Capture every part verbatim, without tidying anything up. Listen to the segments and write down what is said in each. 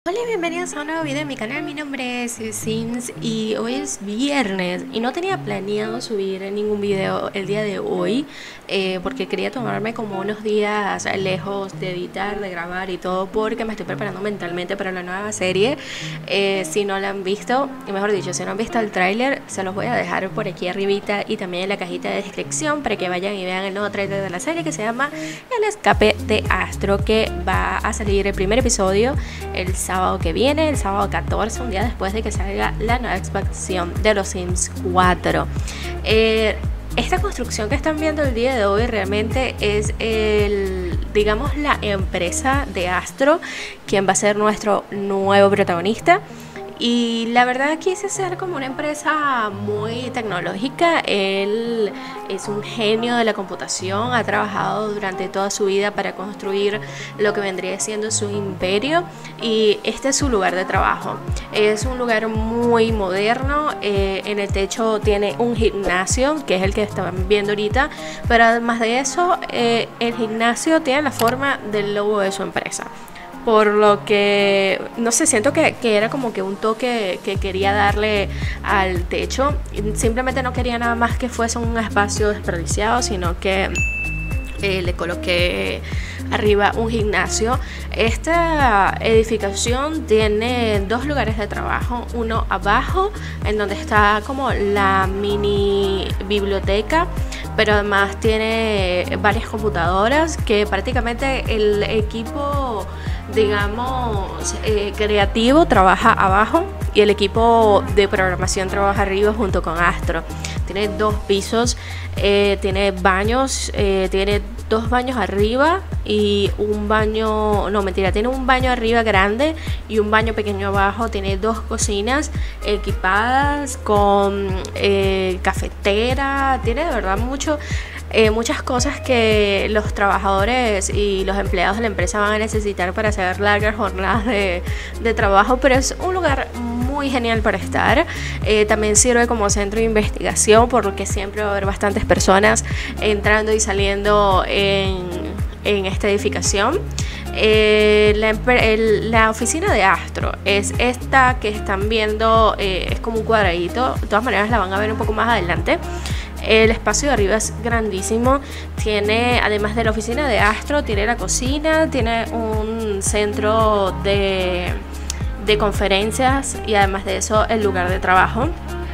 Hola y bienvenidos a un nuevo video de mi canal. Mi nombre es Sims y hoy es viernes y no tenía planeado subir ningún video el día de hoy eh, porque quería tomarme como unos días lejos de editar, de grabar y todo, porque me estoy preparando mentalmente para la nueva serie. Eh, si no la han visto, y mejor dicho, si no han visto el tráiler, se los voy a dejar por aquí arribita y también en la cajita de descripción para que vayan y vean el nuevo tráiler de la serie que se llama El Escape de Astro, que va a salir el primer episodio el sábado que viene, el sábado catorce, un día después de que salga la nueva expansión de los Sims cuatro. Eh, esta construcción que están viendo el día de hoy realmente es el, digamos, la empresa de Astro, quien va a ser nuestro nuevo protagonista. Y la verdad quise ser como una empresa muy tecnológica. Él es un genio de la computación, ha trabajado durante toda su vida para construir lo que vendría siendo su imperio y este es su lugar de trabajo. Es un lugar muy moderno, eh, en el techo tiene un gimnasio que es el que están viendo ahorita, pero además de eso eh, el gimnasio tiene la forma del logo de su empresa. Por lo que, no sé, siento que, que era como que un toque que quería darle al techo. Simplemente no quería nada más que fuese un espacio desperdiciado, sino que eh, le coloqué arriba un gimnasio. Esta edificación tiene dos lugares de trabajo, uno abajo en donde está como la mini biblioteca, pero además tiene varias computadoras que prácticamente el equipo, digamos, eh, creativo trabaja abajo y el equipo de programación trabaja arriba junto con Astro. Tiene dos pisos, eh, tiene baños, eh, tiene dos baños arriba y un baño, no mentira, tiene un baño arriba grande y un baño pequeño abajo. Tiene dos cocinas equipadas con eh, cafetera. Tiene de verdad mucho Eh, muchas cosas que los trabajadores y los empleados de la empresa van a necesitar para hacer largas jornadas de, de trabajo, pero es un lugar muy genial para estar. Eh, también sirve como centro de investigación, por lo que siempre va a haber bastantes personas entrando y saliendo en, en esta edificación. Eh, la, el, la oficina de Astro es esta que están viendo, eh, es como un cuadradito. De todas maneras la van a ver un poco más adelante. El espacio de arriba es grandísimo. Tiene, además de la oficina de Astro, tiene la cocina, tiene un centro de, de conferencias y además de eso el lugar de trabajo.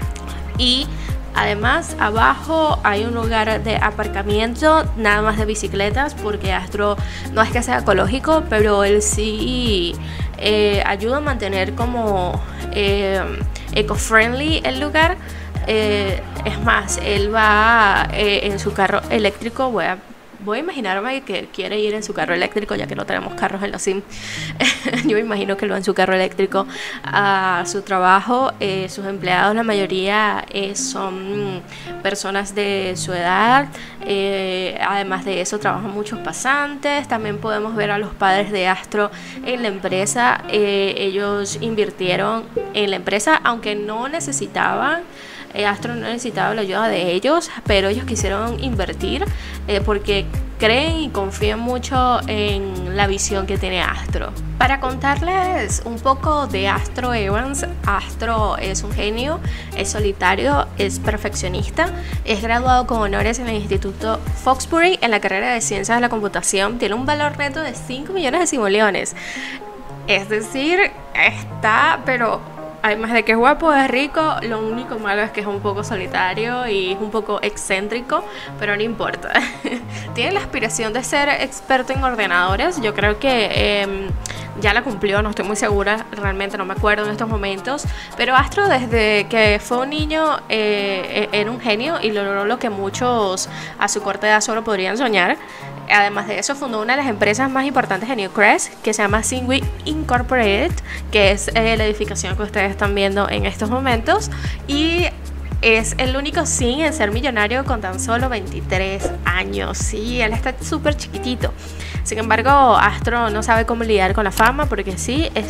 Y además abajo hay un lugar de aparcamiento nada más de bicicletas, porque Astro no es que sea ecológico, pero él sí eh, ayuda a mantener como eh, eco-friendly el lugar. Eh, es más, él va eh, en su carro eléctrico. Voy a, voy a imaginarme que quiere ir en su carro eléctrico, ya que no tenemos carros en los Sims. Yo me imagino que él va en su carro eléctrico a su trabajo. Eh, sus empleados, la mayoría eh, son personas de su edad. Eh, además de eso, trabajan muchos pasantes. También podemos ver a los padres de Astro en la empresa. Eh, ellos invirtieron en la empresa, aunque no necesitaban. Astro no necesitaba la ayuda de ellos, pero ellos quisieron invertir eh, porque creen y confían mucho en la visión que tiene Astro. Para contarles un poco de Astro Evans, Astro es un genio, es solitario, es perfeccionista, es graduado con honores en el Instituto Foxbury en la carrera de Ciencias de la Computación, tiene un valor neto de cinco millones de simoleones, es decir, está pero... Además de que es guapo, es rico, lo único malo es que es un poco solitario y es un poco excéntrico, pero no importa. Tiene la aspiración de ser experto en ordenadores. Yo creo que eh, ya la cumplió, no estoy muy segura, realmente no me acuerdo en estos momentos. Pero Astro, desde que fue un niño, eh, era un genio y logró lo que muchos a su corta edad solo podrían soñar. Además de eso, fundó una de las empresas más importantes de Newcrest, que se llama Simway Incorporated, que es eh, la edificación que ustedes están viendo en estos momentos. Y es el único Sim en ser millonario con tan solo veintitrés años. Sí, él está súper chiquitito. Sin embargo, Astro no sabe cómo lidiar con la fama, porque sí, es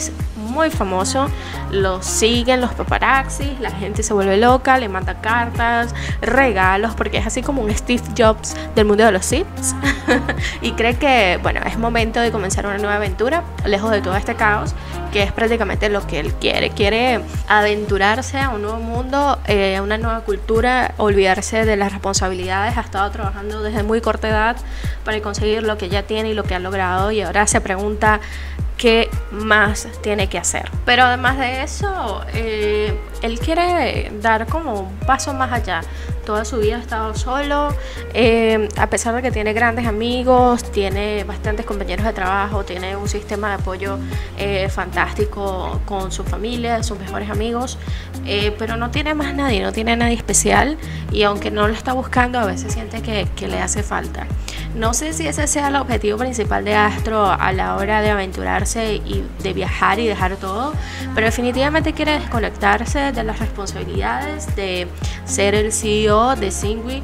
muy famoso, lo siguen los paparazzis, la gente se vuelve loca, le manda cartas, regalos, porque es así como un Steve Jobs del mundo de los Sims. Y cree que, bueno, es momento de comenzar una nueva aventura, lejos de todo este caos, que es prácticamente lo que él quiere. Quiere aventurarse a un nuevo mundo, eh, a una nueva cultura, olvidarse de las responsabilidades. Ha estado trabajando desde muy corta edad para conseguir lo que ya tiene y lo que ha logrado, y ahora se pregunta qué más tiene que hacer. Pero además de eso, eh, él quiere dar como un paso más allá. Toda su vida ha estado solo, eh, a pesar de que tiene grandes amigos, tiene bastantes compañeros de trabajo, tiene un sistema de apoyo eh, fantástico con su familia, sus mejores amigos, eh, pero no tiene más nadie, no tiene nadie especial, y aunque no lo está buscando, a veces siente que, que le hace falta. No sé si ese sea el objetivo principal de Astro a la hora de aventurarse y de viajar y dejar todo, pero definitivamente quiere desconectarse de las responsabilidades de ser el C E O de Singui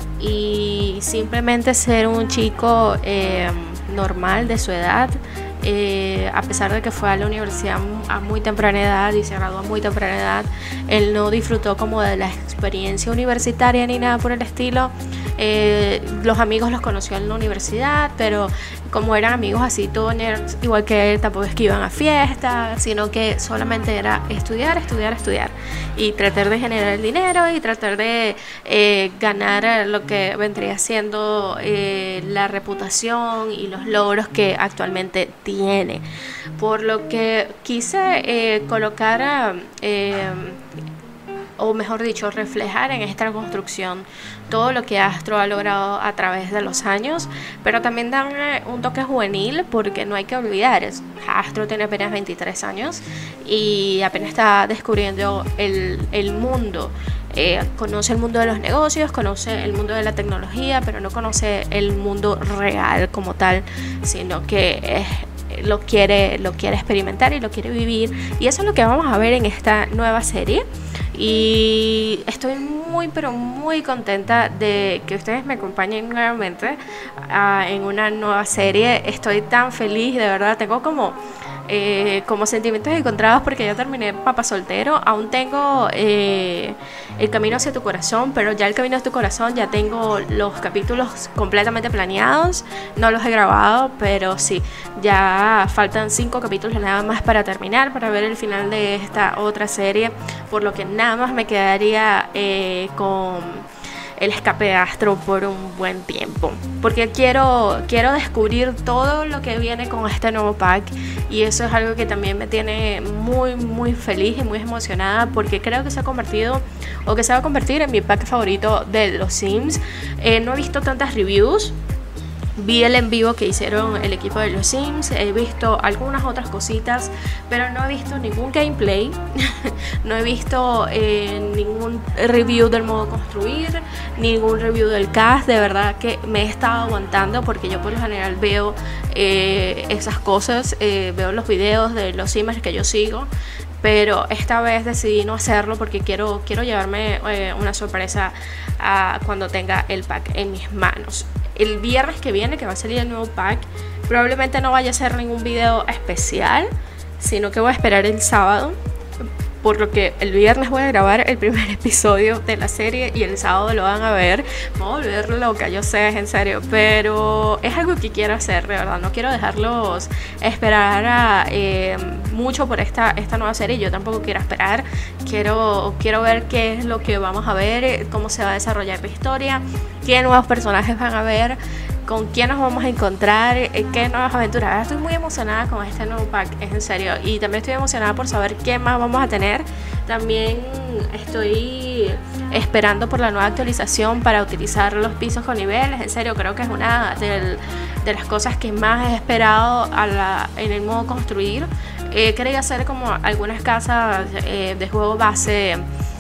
y simplemente ser un chico eh, normal de su edad. Eh, a pesar de que fue a la universidad a muy temprana edad y se graduó a muy temprana edad, él no disfrutó como de la experiencia universitaria ni nada por el estilo. Eh, los amigos los conoció en la universidad, pero como eran amigos así todos nerds, igual que él, tampoco es que iban a fiestas, sino que solamente era estudiar, estudiar, estudiar y tratar de generar el dinero y tratar de eh, ganar lo que vendría siendo eh, la reputación y los logros que actualmente tiene. Por lo que quise eh, colocar eh, o mejor dicho, reflejar en esta construcción todo lo que Astro ha logrado a través de los años, pero también darle un toque juvenil, porque no hay que olvidar, es, Astro tiene apenas veintitrés años y apenas está descubriendo el, el mundo. Eh, conoce el mundo de los negocios, conoce el mundo de la tecnología, pero no conoce el mundo real como tal, sino que es lo quiere, lo quiere experimentar y lo quiere vivir, y eso es lo que vamos a ver en esta nueva serie. Y estoy muy pero muy contenta de que ustedes me acompañen nuevamente uh, en una nueva serie. Estoy tan feliz, de verdad, tengo como Eh, como sentimientos encontrados porque yo terminé Papá Soltero. Aún tengo eh, El Camino hacia tu Corazón, pero ya El Camino hacia tu Corazón ya tengo los capítulos completamente planeados. No los he grabado, pero sí, ya faltan cinco capítulos nada más para terminar, para ver el final de esta otra serie, por lo que nada más me quedaría eh, con El Escape de Astro por un buen tiempo, porque quiero, quiero descubrir todo lo que viene con este nuevo pack, y eso es algo que también me tiene muy muy feliz y muy emocionada, porque creo que se ha convertido o que se va a convertir en mi pack favorito de los Sims. Eh, no he visto tantas reviews. Vi el en vivo que hicieron el equipo de los Sims, he visto algunas otras cositas, pero no he visto ningún gameplay, no he visto eh, ningún review del modo construir, ningún review del cast. De verdad que me he estado aguantando, porque yo por lo general veo eh, esas cosas, eh, veo los videos de los Simmers que yo sigo, pero esta vez decidí no hacerlo porque quiero, quiero llevarme eh, una sorpresa a cuando tenga el pack en mis manos. El viernes que viene, que va a salir el nuevo pack, probablemente no vaya a hacer ningún video especial, sino que voy a esperar el sábado, por lo que el viernes voy a grabar el primer episodio de la serie y el sábado lo van a ver. Me voy a volver loca, yo sé, es en serio, pero es algo que quiero hacer, de verdad. No quiero dejarlos esperar a, eh, mucho por esta, esta nueva serie. Yo tampoco quiero esperar, quiero, quiero ver qué es lo que vamos a ver, cómo se va a desarrollar la historia, qué nuevos personajes van a ver, con quién nos vamos a encontrar, qué nuevas aventuras. Estoy muy emocionada con este nuevo pack, es en serio, y también estoy emocionada por saber qué más vamos a tener. También estoy esperando por la nueva actualización para utilizar los pisos con niveles. En serio, creo que es una del, de las cosas que más he esperado a la, en el modo construir. Eh, quería hacer como algunas casas eh, de juego base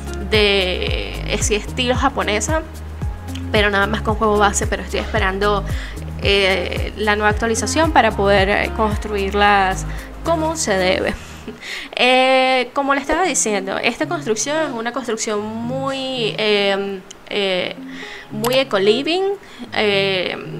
de ese estilo japonesa, pero nada más con juego base, pero estoy esperando eh, la nueva actualización para poder eh, construirlas como se debe. Eh, como le estaba diciendo, esta construcción es una construcción muy, eh, eh, muy eco-living. Eh,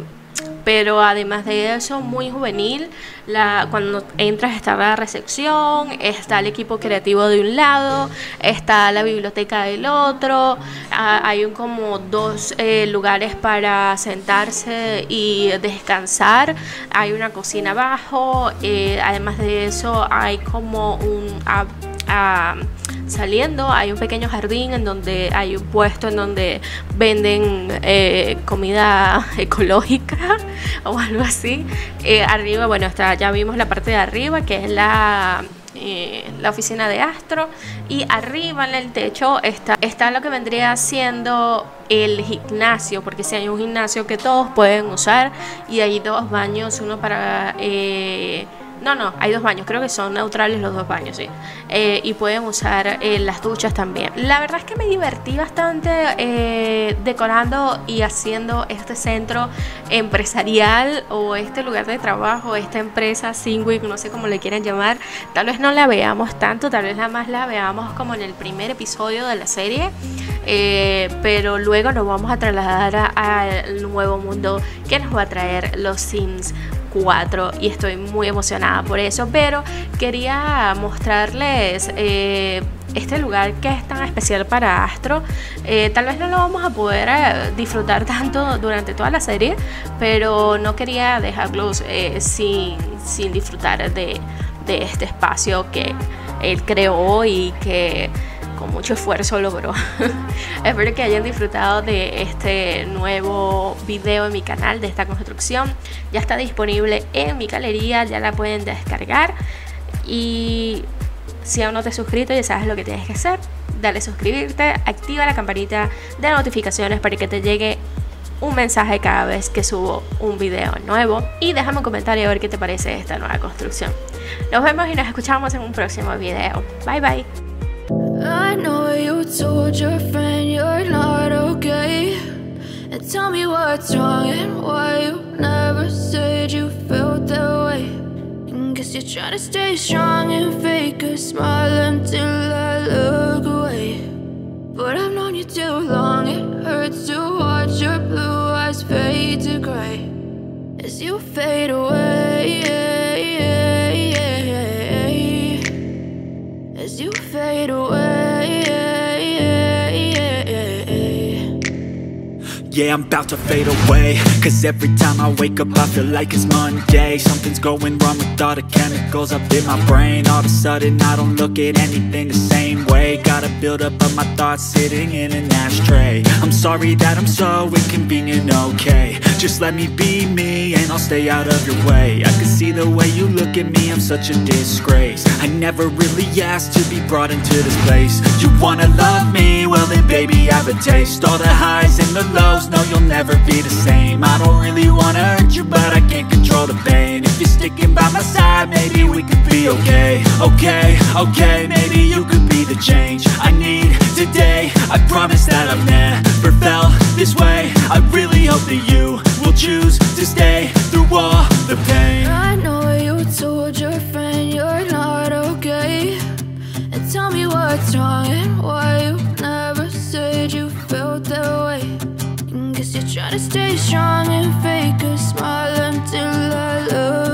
pero además de eso muy juvenil. La, cuando entras está la recepción, está el equipo creativo de un lado, está la biblioteca del otro, ah, hay un, como dos eh, lugares para sentarse y descansar, hay una cocina abajo, eh, además de eso hay como un... Ah, ah, saliendo hay un pequeño jardín en donde hay un puesto en donde venden eh, comida ecológica o algo así. Eh, arriba, bueno, está, ya vimos la parte de arriba que es la, eh, la oficina de Astro, y arriba en el techo está, está lo que vendría siendo el gimnasio, porque si hay un gimnasio que todos pueden usar y hay dos baños, uno para... Eh, No, no, hay dos baños, creo que son neutrales los dos baños, sí. Eh, y pueden usar eh, las duchas también. La verdad es que me divertí bastante eh, decorando y haciendo este centro empresarial o este lugar de trabajo, esta empresa Singwick, no sé cómo le quieran llamar. Tal vez no la veamos tanto, tal vez nada más la veamos como en el primer episodio de la serie. Eh, pero luego nos vamos a trasladar al nuevo mundo que nos va a traer los Sims cuatro, y estoy muy emocionada por eso, pero quería mostrarles eh, este lugar que es tan especial para Astro. Eh, tal vez no lo vamos a poder eh, disfrutar tanto durante toda la serie, pero no quería dejarlos eh, sin, sin disfrutar de, de este espacio que él creó y que con mucho esfuerzo logró. Espero que hayan disfrutado de este nuevo video en mi canal, de esta construcción. Ya está disponible en mi galería, ya la pueden descargar. Y si aún no te has suscrito, ya sabes lo que tienes que hacer. Dale suscribirte, activa la campanita de notificaciones para que te llegue un mensaje cada vez que subo un video nuevo, y déjame un comentario a ver qué te parece esta nueva construcción. Nos vemos y nos escuchamos en un próximo video. Bye bye. I know you told your friend you're not okay, and tell me what's wrong and why you never said you felt that way. And guess you're trying to stay strong and fake a smile until I look away. But I've known you too long, it hurts to watch your blue eyes fade to gray as you fade away, as you fade away. Yeah, I'm about to fade away, cause every time I wake up I feel like it's Monday. Something's going wrong with all the chemicals up in my brain. All of a sudden I don't look at anything the same way. Got a build up of my thoughts sitting in an ashtray. I'm sorry that I'm so inconvenient, okay. Just let me be me and I'll stay out of your way. I can see the way you look at me, I'm such a disgrace. I never really asked to be brought into this place. You wanna love me? Well then baby I have a taste. All the highs and the lows, no you'll never be the same. I don't really wanna hurt you but I can't control the pain. If you're sticking by my side maybe we could be okay. Okay, okay, maybe you could be the change I need today. I promise that I've never felt this way. I really hope that you will choose to stay through all the pain. I know you told your friend you're not okay, and tell me what's wrong and why you never said you felt that way. And guess you're trying to stay strong and fake a smile until I look